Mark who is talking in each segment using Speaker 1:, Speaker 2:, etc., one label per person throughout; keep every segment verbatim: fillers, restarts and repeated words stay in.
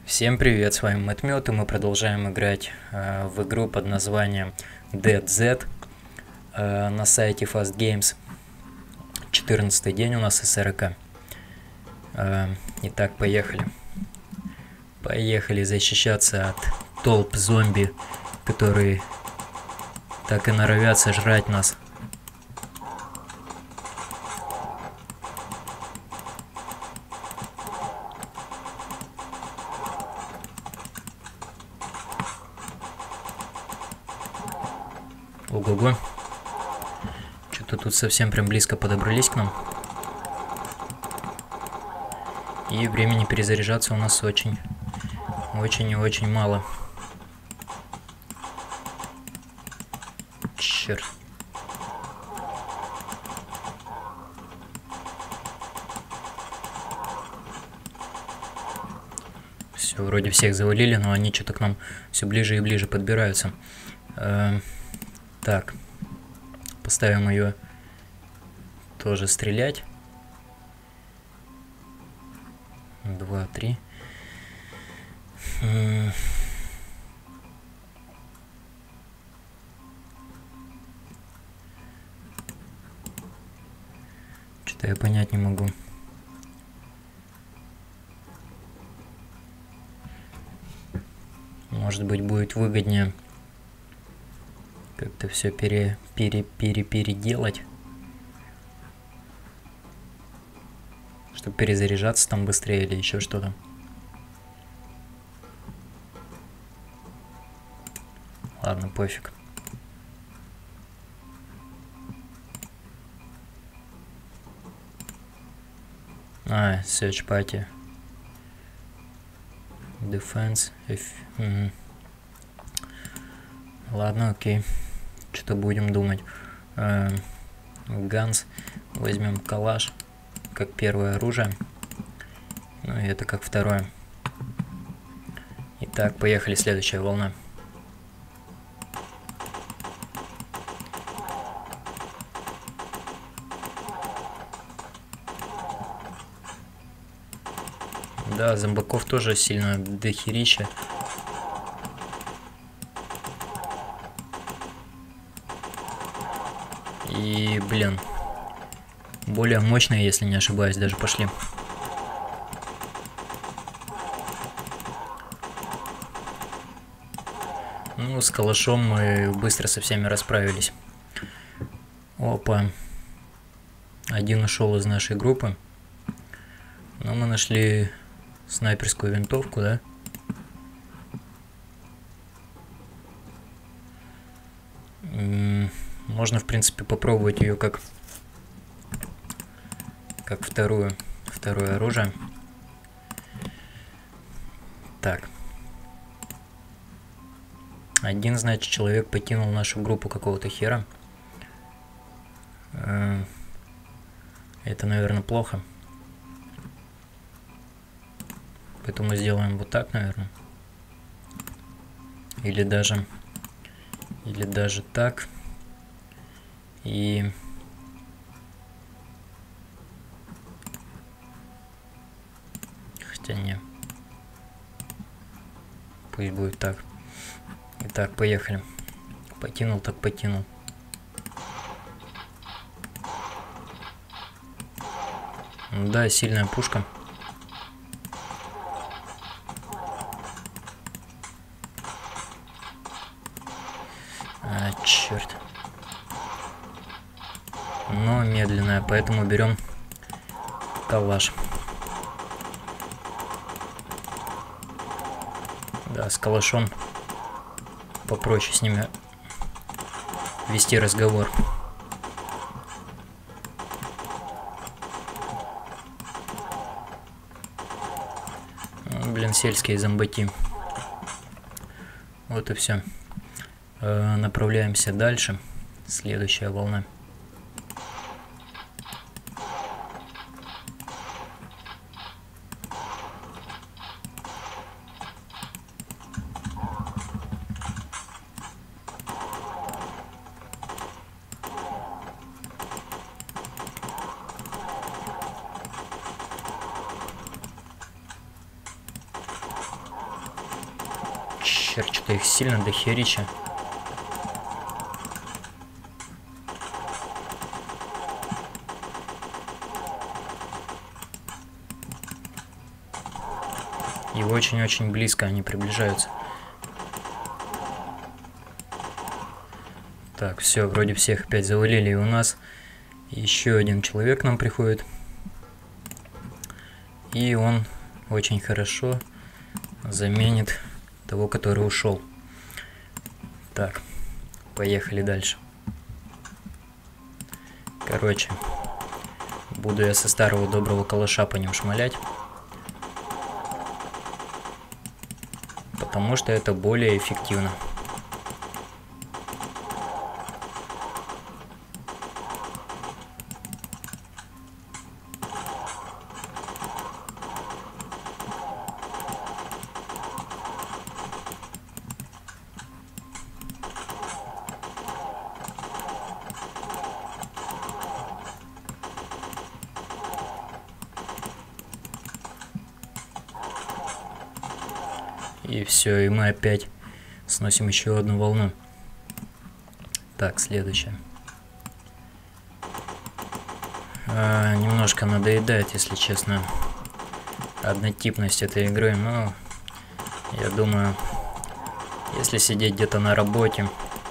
Speaker 1: Всем привет, с вами Мэтмёт, и мы продолжаем играть э, в игру под названием Dead Z э, на сайте Fast Games. четырнадцатый день у нас СРК. Э, итак, поехали. Поехали защищаться от толп зомби, которые так и норовят сожрать нас. Ого-го. Что-то тут совсем прям близко подобрались к нам. И времени перезаряжаться у нас очень, очень и очень мало. Черт. Все, вроде всех завалили, но они что-то к нам все ближе и ближе подбираются. Э, так. Поставим ее тоже стрелять. Два, три. Что-то я понять не могу. Может быть, будет выгоднее как-то все пере, пере, пере, переделать, чтобы перезаряжаться там быстрее или еще что-то. Ладно, пофиг. А, search party. Defense. If... Угу. Ладно, окей. Что-то будем думать. Ганс. Возьмем калаш как первое оружие. Ну и это как второе. Итак, поехали, следующая волна. Да, зомбаков тоже сильно дохерища. И, блин, более мощные, если не ошибаюсь, даже пошли. Ну, с калашом мы быстро со всеми расправились. Опа. Один ушел из нашей группы. Но мы нашли снайперскую винтовку, да? Можно, в принципе, попробовать ее как, как вторую, второе оружие. Так. Один, значит, человек покинул нашу группу какого-то хера. Это, наверное, плохо. Поэтому сделаем вот так, наверное. Или даже... Или даже так. И... Хотя не. Пусть будет так. Итак, поехали. Покинул, так покинул. Да, сильная пушка. А, черт. Но медленная, поэтому берем калаш. Да, с калашом попроще с ними вести разговор. Ну, блин, сельские зомбаки. Вот и все. Э, направляемся дальше. Следующая волна. Черт, что их сильно дохерища. И очень-очень близко они приближаются. Так, все, вроде всех опять завалили. И у нас еще один человек к нам приходит. И он очень хорошо заменит того, который ушел. Так, поехали дальше. Короче, буду я со старого доброго калаша по ним шмалять. Потому что это более эффективно. И все, и мы опять сносим еще одну волну. Так, следующее. А, немножко надоедает, если честно, однотипность этой игры. Но я думаю, если сидеть где-то на работе,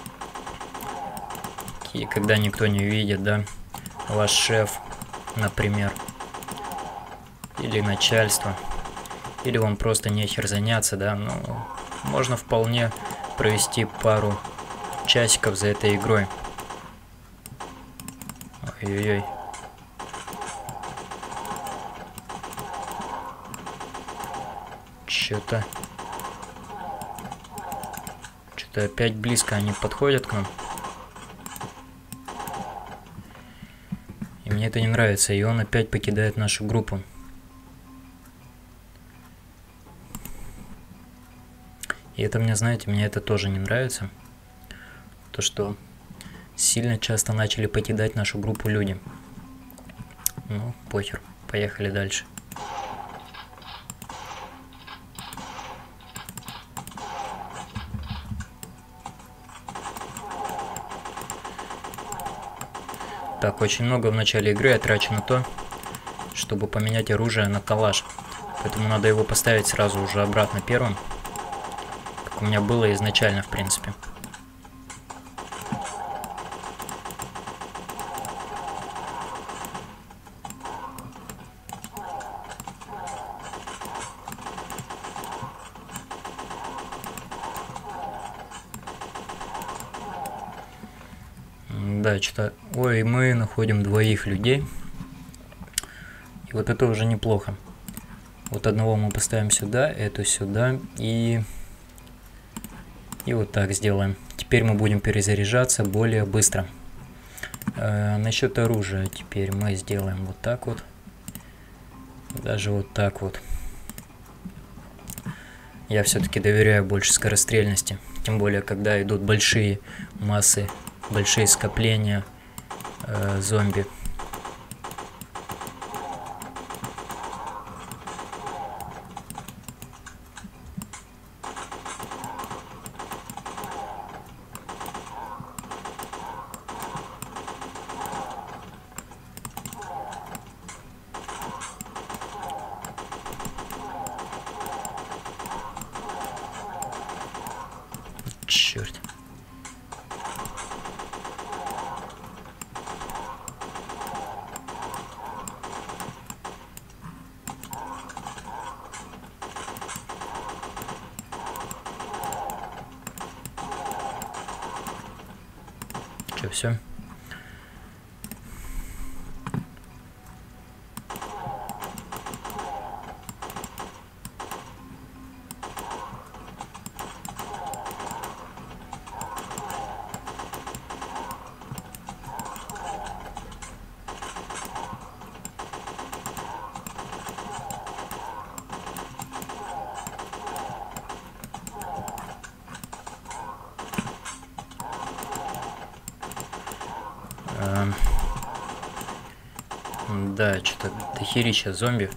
Speaker 1: и когда никто не видит, да, ваш шеф, например, или начальство, или вам просто нехер заняться, да, ну, можно вполне провести пару часиков за этой игрой. Ой-ой-ой. Чё-то... Что-то опять близко они подходят к нам. И мне это не нравится, и он опять покидает нашу группу. И это мне, знаете, мне это тоже не нравится. То, что сильно часто начали покидать нашу группу люди. Ну, похер. Поехали дальше. Так, очень много в начале игры я трачу на то, чтобы поменять оружие на калаш. Поэтому надо его поставить сразу уже обратно первым. У меня было изначально, в принципе. Да, что-то... Ой, мы находим двоих людей. И вот это уже неплохо. Вот одного мы поставим сюда, эту сюда и... И вот так сделаем. Теперь мы будем перезаряжаться более быстро. Э, насчет оружия теперь мы сделаем вот так вот. Даже вот так вот. Я все-таки доверяю больше скорострельности. Тем более, когда идут большие массы, большие скопления э, зомби. Черт. Че, все? Да, что-то дохерища зомби.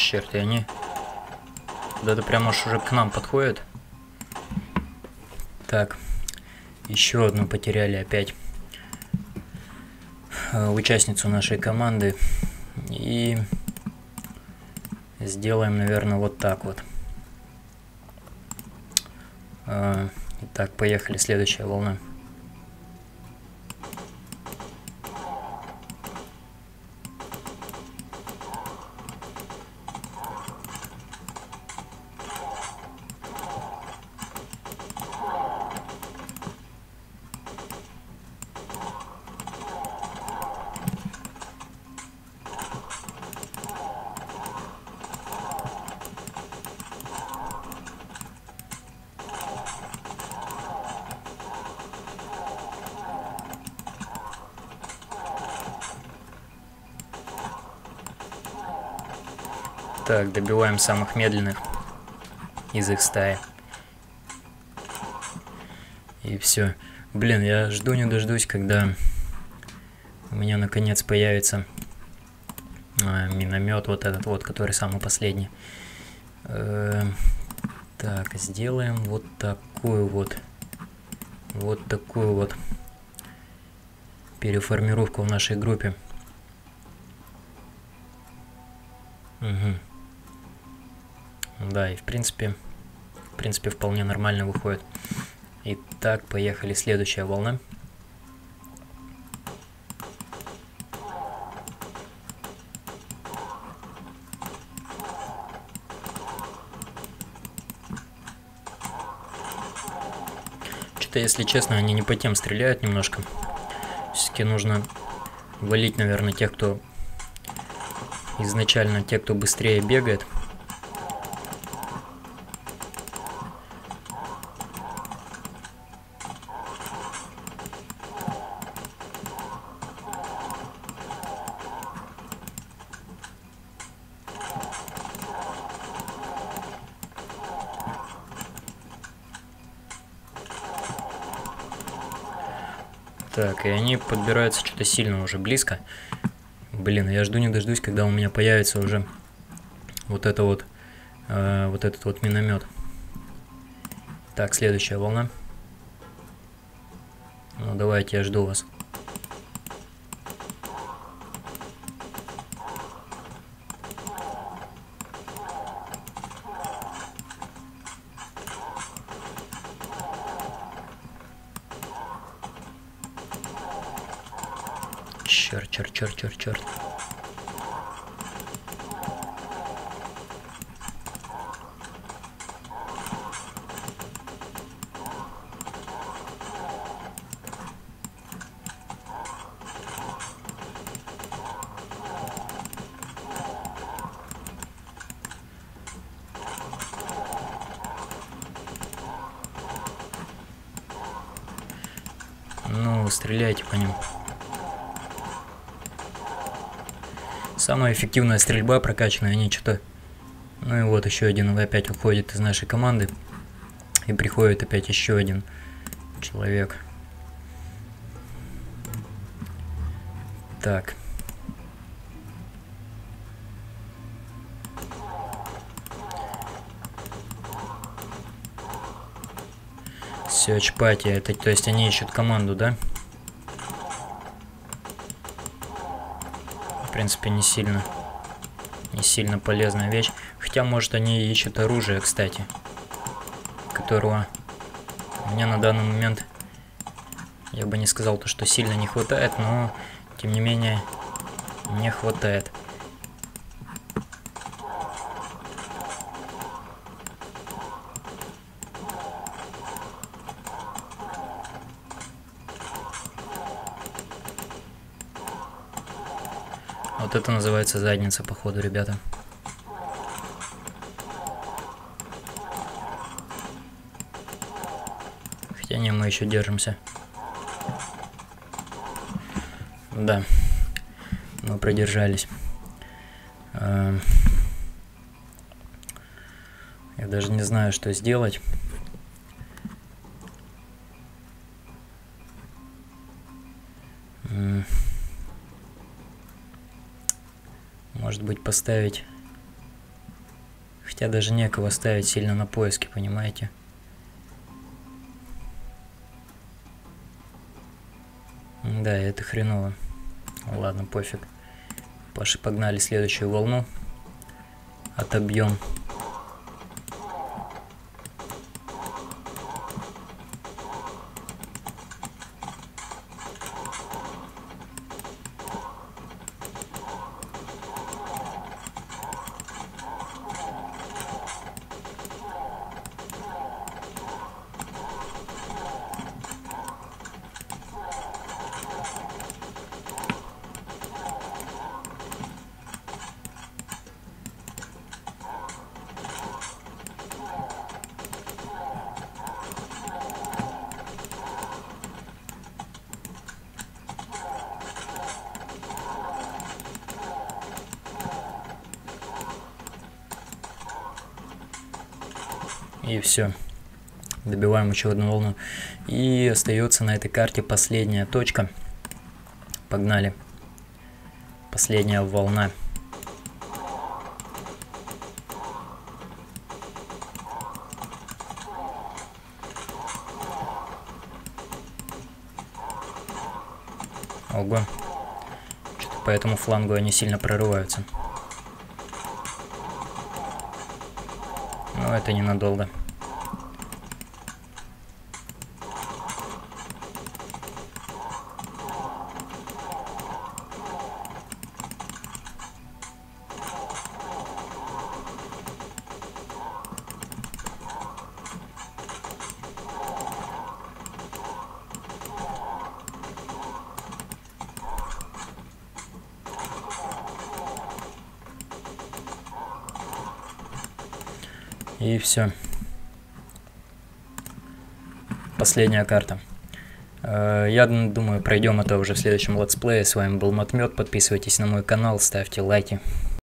Speaker 1: Черт, и они куда-то прямо уж уже к нам подходят. Так, еще одну потеряли опять участницу нашей команды. И сделаем, наверное, вот так вот. Итак, поехали, следующая волна. Так, добиваем самых медленных из их стаи. И все. Блин, я жду не дождусь, когда у меня наконец появится а, миномет, вот этот вот, который самый последний. Э, так, сделаем вот такую вот, вот такую вот переформировку в нашей группе. Угу. Да, и в принципе, в принципе, вполне нормально выходит. Итак, поехали, следующая волна. Что-то, если честно, они не по тем стреляют немножко. Все-таки нужно валить, наверное, тех, кто изначально, те, кто быстрее бегает. Так, и они подбираются что-то сильно уже близко. Блин, я жду не дождусь, когда у меня появится уже вот это вот, э, вот этот вот миномет. Так, следующая волна. Ну, давайте, я жду вас. Черт, черт, черт, черт, черт. Ну, стреляйте по ним. Самая эффективная стрельба прокачанная, они что-то... Ну и вот еще один опять уходит из нашей команды. И приходит опять еще один человек. Так. Search Party, это, то есть они ищут команду, да? В принципе, не сильно, не сильно полезная вещь. Хотя, может, они ищут оружие, кстати, которого мне на данный момент, я бы не сказал то, что сильно не хватает, но, тем не менее, не хватает. Вот это называется задница, походу, ребята. Хотя не, мы еще держимся. Да, мы продержались. Я даже не знаю, что сделать. Может быть, поставить Хотя даже некого ставить сильно на поиски, понимаете? Да, это хреново. Ладно, пофиг. Пошли, погнали следующую волну. Отобьем. И все. Добиваем еще одну волну. И остается на этой карте последняя точка. Погнали. Последняя волна. Ого. Что-то по этому флангу они сильно прорываются. Но это ненадолго. И все. Последняя карта. Я думаю, пройдем это уже в следующем летсплее. С вами был Матмет. Подписывайтесь на мой канал, ставьте лайки.